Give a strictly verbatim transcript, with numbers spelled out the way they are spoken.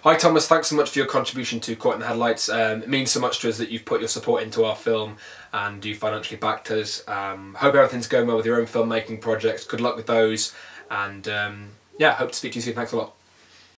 Hi Thomas, thanks so much for your contribution to Caught in the Headlights. Um, it means so much to us that you've put your support into our film and you financially backed us. Um, hope everything's going well with your own filmmaking projects. Good luck with those, and um, yeah, hope to speak to you soon. Thanks a lot.